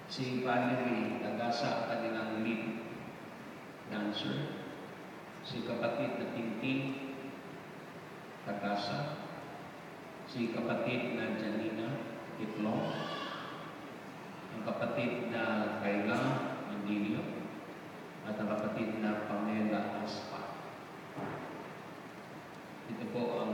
Si Valerie Tagasa, kanilang lead dancer. Si kapatid na Tintin Tagasa. Si kapatid na Janina Itlong. Ang kapatid na Kayla Mandilio. At ang kapatid na Pamela Aspa. Ito po ang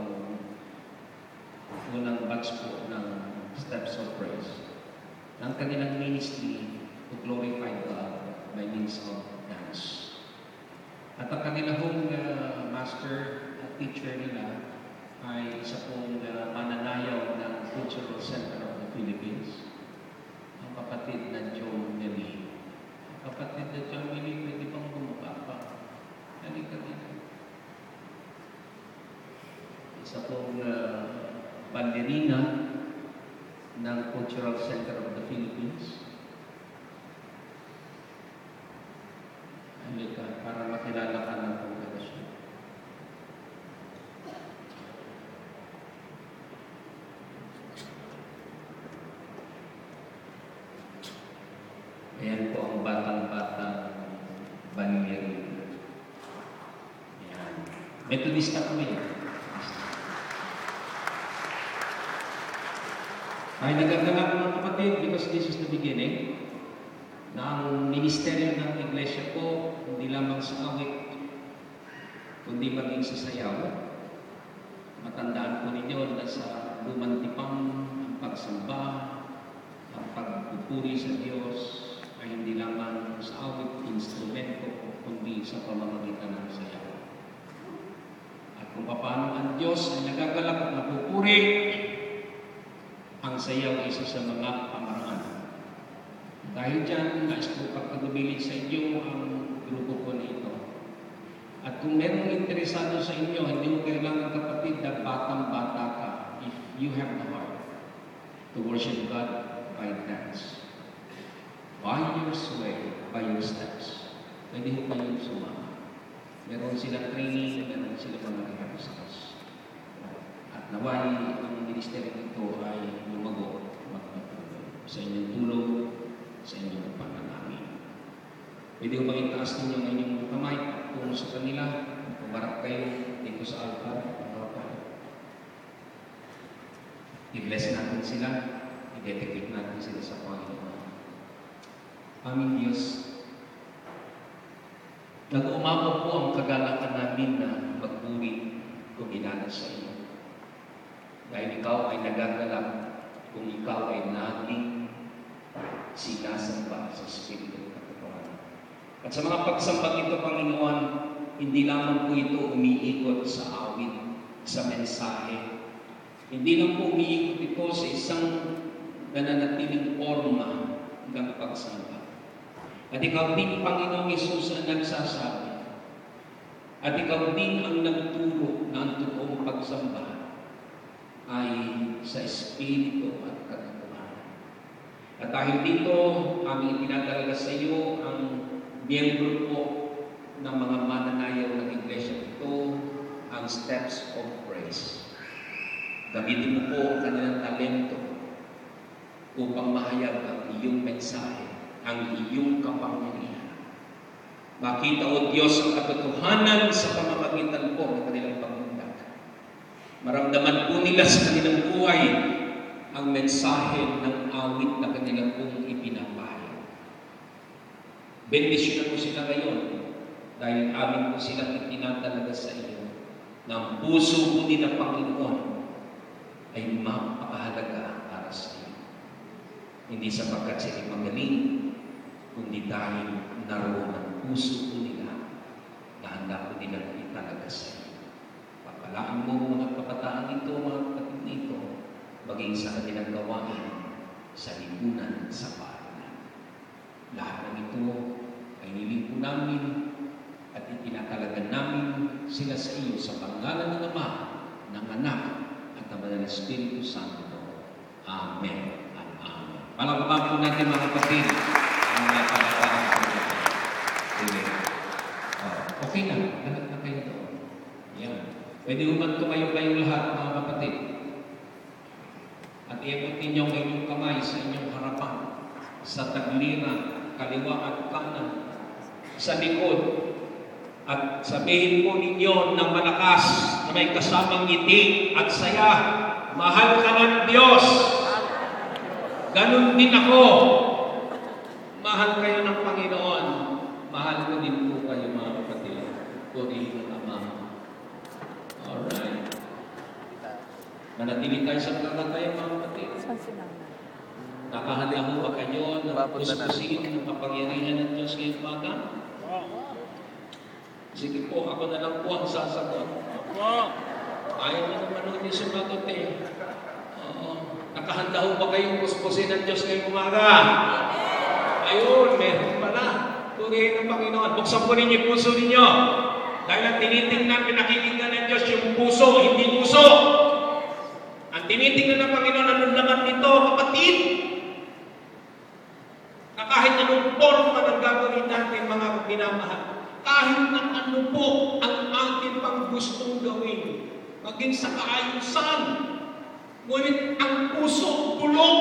unang batch po ng Steps of Praise. Ang kanilang ministry to glorify God by means of dance. At ang kanilang master at teacher nila ay isa pong mananayaw ng Cultural Center of the Philippines, ang kapatid na John Nelly. Ang kapatid na John Nelly, pwede pang bumuka pa. Halika dito. Isa pong ballerina ng Cultural Center of the Philippines. Halika, para makilala ka ng kongregasyon. Ayan po ang batang-batang ballerina. Ayan. Metodista kami. Ay nagagalak mga kapatid, because this is the beginning, na ang ministeryo ng iglesia po, hindi lamang sa awit, kundi maging sa sayaw. Matandaan po ninyo na sa lumantipang ang pagsamba, ang pagpupuri sa Diyos, ay hindi lamang sa awit, instrumento, kundi sa pamamagitan ng sayaw. At kung paano ang Diyos ay nagagalak at napupuri, ang sayaw ay isa sa mga pamaraan. Dahil dyan, nais ko pagkagabilin sa inyo ang grupo ko nito. At kung merong interesado sa inyo, hindi mo kailangan kapatid na batang-bata ka if you have the heart to worship God by dance. By your sway, by your steps. Pwede mo kayong sumama. Meron silang training, meron silang mga rehearsals. At naway ang ministeryo nito ay lumago, magpatuloy sa inyong tulong, sa inyong pananaming. Pwede ko bang itaas ninyo ang inyong kamay tungo sa kanila, pumarap kayo dito sa altar, i-bless natin sila, i-dedicate natin sila sa Panginoon. Aming Diyos, nag-umabot po ang kagalakan namin na magpuri kung ginana sa iyo. Dahil ikaw ay nagagalak kung ikaw ay naging sinasamba sa Espiritu at Katotohanan. At sa mga pagsambang ito, Panginoon, hindi lamang po ito umiikot sa awit, sa mensahe. Hindi lang po umiikot ito sa isang nananatiling forma ng pagsamba. At ikaw din, Panginoong Yesus, ang nagsasabi. At ikaw din ang nagturo na ang totoong pagsamba ay sa Espiritu at Katotohanan. At dahil dito, aming itinatalaga sa iyo ang miyembro po ng mga mananayaw ng iglesia. Ito ang Steps of Praise. Gamitin mo po ang kanilang talento upang mahayag ang iyong mensahe, ang iyong kapangyarihan. Makita o Diyos ang katotohanan sa pamamagitan po ng kanilang pagmundag. Maramdaman po nila sa kanilang buhay ang mensahe ng awit na kanilang pong ipinapahayag. Bendisyonan po sila ngayon dahil amin po silang itinatalaga sa iyo na ang puso po din ng Panginoon ay mapakahalaga para sa iyo. Hindi sapagkat sila magaling, kundi dahil naroon ang puso po nila na handa po nila italaga sa iyo. Papalaan mo mga kabataan ito, mga kapatid nito, maging sa kanilang gawain sa lipunan sa bayan. Lahat ng ito ay nilimpo namin at itinatalagan namin sila sa iyo sa pangalan ng Ama, ng Anak, at ng Banal na Espiritu Santo. Amen at Amen. Palakpakan po natin mga kapatid ang mga kabataan po natin. Okay na, lahat na kayo doon. Yan. Pwede naman tumayo kayo lahat mga kapatid. At iabot ninyo ang inyong kamay sa inyong harapan, sa taglira, kaliwa at kanan, sa likod. At sabihin po ninyo ng malakas na may kasamang ngiti at saya, mahal ka ng Diyos. Ganun din ako. Mahal kayo ng Panginoon. Mahal ko din po kayo mga kapatid. Purihin ang Ama. Alright. Manatili tayo sa pagkakatayo mga kapatid. Nakahanda mo ba kayo na puspusin ng kapangyarihan ng Diyos ngayong umaga? Sige po, ako na lang po ang sasagot. Ayaw mo naman ako niyo sumagot eh. Nakahanda ho ba kayong puspusin ng Diyos ngayong umaga? Ayun, meron pala. Purihin ng Panginoon. Buksan po ninyo yung puso ninyo. Dahil ang tinitingnan, pinakikinggan ng Diyos yung puso, hindi puso. Ang tinitingnan ng Panginoon, anong laman nito, kapatid? Na kahit anong forma ng gagawin natin, mga minamahal, kahit na ano po ang ating pang gustong gawin, maging sa kaayusan, ngunit ang puso bulok,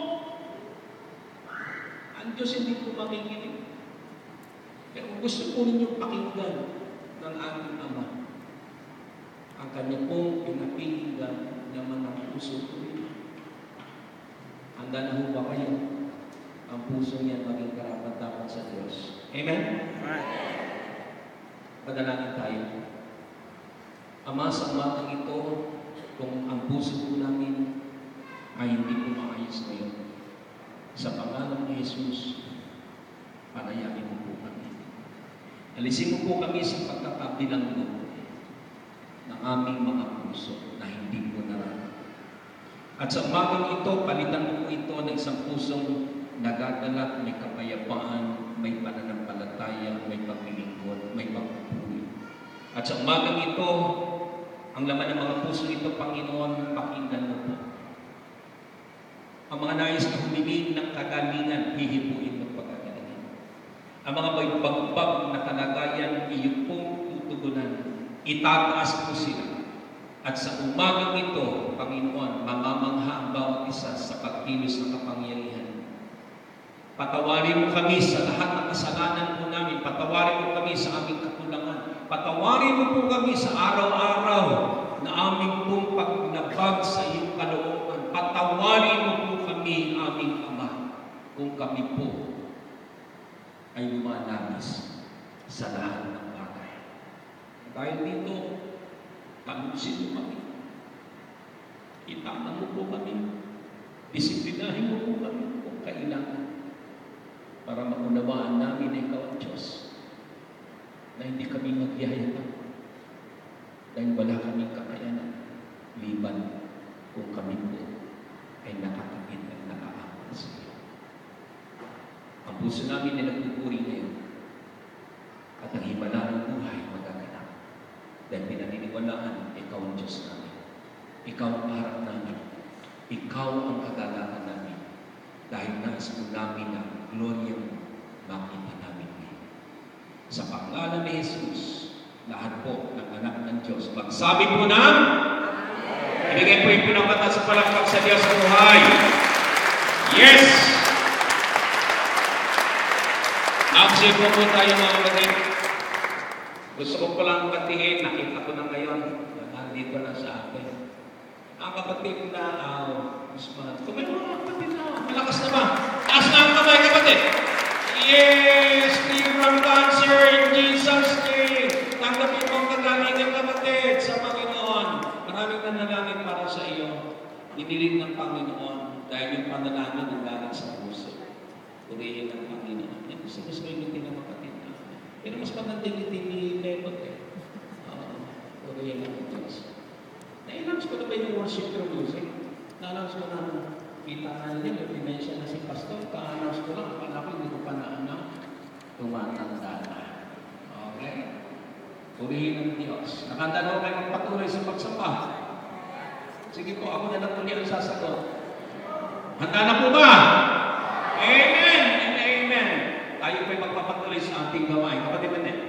ang Diyos hindi po makikinig. Pero gusto po ninyong pakinggan ng ating Ama, ang kanya pong pinapinggan ng mga puso ko rin. Handa na ho ba kayo ang puso niya maging karapat-dapat sa Diyos? Amen? Padalangin tayo. Ama, sa umagang ito, kung ang puso po namin ay hindi po maayos ngayon, sa pangalan ni Jesus, panayain mo po kami. Alisin mo po kami sa pagkakabilanggo ng aming mga puso na hindi po narami. At sa umagang ito, palitan mo po ito ng isang pusong nagagalak, may kapayapaan, may pananampalataya, may paglilingkod, may pagpupuri. At sa umagang ito, ang laman ng mga puso ito, Panginoon, pakinggan mo po. Ang mga nais na humiling ng kagalingan, hihipuin mo pagkagalingan. Ang mga may bagbag na kalagayan, iyong pong tutugunan. Itataas po sila. At sa umagang ito, Panginoon, mamamangha ang bawat isa sa pagkilos ng kapangyarihan. Patawarin mo kami sa lahat ng kasalanan po namin. Patawarin mo kami sa aming kakulangan. Patawarin mo po kami sa araw-araw na aming pong paglabag sa iyong kalooban. Patawarin mo po kami, aming Ama, kung kami po ay lumalabis sa lahat ng bagay. Dahil dito, talusin mo kami. Itanan mo po kami. Disiplinahin mo po kami kung kailangan. Para maunawaan namin na ikaw ang Diyos, na hindi kami magyayabang dahil wala kaming kakayanan liban kung kami po ay nakakapit at nakaamal sa iyo. Ang puso namin ay nagpupuri ngayon at ang himala ng buhay magaganap dahil pinaniniwalaan ikaw ang Diyos namin. Ikaw ang harap namin. Ikaw ang kagalakan namin dahil nais mo namin na gloria mo makita namin ngayon. Sa pangalan ni Jesus, lahat po ng anak ng Diyos, magsabi po na, ibigay po yung pinapata sa palakpak sa Diyos sa buhay. Yes! Action po tayo mga kapatid. Gusto ko lang batiin, nakita ko na ngayon, nandito na sa akin. Ang kapatid na, kung may mga kapatid na, malakas na ba? Taas na ang kamay, kapatid. Yes! Free from cancer in Jesus' name. Tanggapin mo ang kagalingan, kapatid, sa Panginoon. Maraming nanalangin para sa iyo. Inilig ng Panginoon dahil yung panalangin ang galing sa puso. Purihin ng Panginoon. Yan, gusto yung ngiti ng kapatid na. Pero mas magandang ngiti ni Lebot eh. Purihin ng Diyos. Na-announce ko na ba yung worship through music? Na-announce ko na kita na niya, may pinensya na si Pastor. Ka-announce ko lang, akala ko hindi ko pa na-announce. Tumatanda na. Okay? Purihin ng Diyos. Nakanda na ako kayo magpatuloy sa pagsamba. Sige po, ako na lang ulit ang sasagot. Handa na po ba? Amen and amen. Tayo po'y magpapatuloy sa ating gawain. Kapatid,